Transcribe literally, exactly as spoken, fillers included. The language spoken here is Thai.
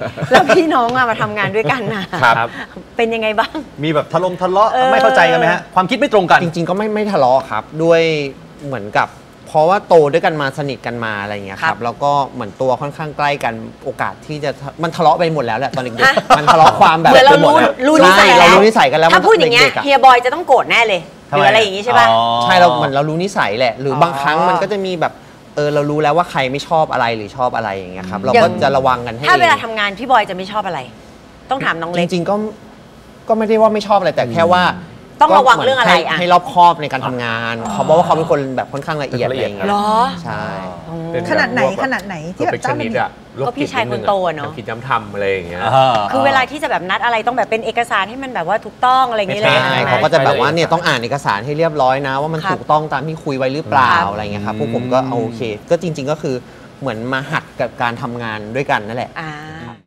แล้วพี่น้องอะมาทำงานด้วยกันนะครับเป็นยังไงบ้างมีแบบทะเลาะทะเลาะไม่เข้าใจกันไหมฮะความคิดไม่ตรงกันจริงๆก็ไม่ไม่ทะเลาะครับด้วยเหมือนกับเพราะว่าโตด้วยกันมาสนิทกันมาอะไรอย่างเงี้ยครับแล้วก็เหมือนตัวค่อนข้างใกล้กันโอกาสที่จะมันทะเลาะไปหมดแล้วแหละตอนเด็กๆมันทะเลาะความแบบเรารู้รู้นิสัยเรารู้นิสัยกันแล้วถ้าพูดอย่างเงี้ยเฮียบอยจะต้องโกรธแน่เลยหรืออะไรอย่างงี้ใช่ป่ะใช่เราเหมือนเรารู้นิสัยแหละหรือบางครั้งมันก็จะมีแบบเออเรารู้แล้วว่าใครไม่ชอบอะไรหรือชอบอะไรอย่างเงี้ยครับเราก็จะระวังกันให้ถ้าเวลาทำงานพี่บอยจะไม่ชอบอะไรต้องถามน้องเล็กจริงๆก็ก็ไม่ได้ว่าไม่ชอบอะไรแต่แค่ว่าต้องระวังเรื่องอะไรอ่ะให้รอบคอบในการทำงานเขาบอกว่าเขาเป็นคนแบบค่อนข้างละเอียดอะไรอย่างเงี้ยหรอใช่ขนาดไหนขนาดไหนที่แบบเจ้าหน้าที่ก็พี่ชายคนโตเนาะคิดย้ำทำอะไรอย่างเงี้ยคือเวลาที่จะแบบนัดอะไรต้องแบบเป็นเอกสารให้มันแบบว่าถูกต้องอะไรอย่างเงี้ยเลยใช่เขาก็จะแบบว่าเนี่ยต้องอ่านเอกสารให้เรียบร้อยนะว่ามันถูกต้องตามที่คุยไว้หรือเปล่าอะไรเงี้ยครับพวกผมก็โอเคก็จริงๆก็คือเหมือนมาหัดกับการทำงานด้วยกันนั่นแหละ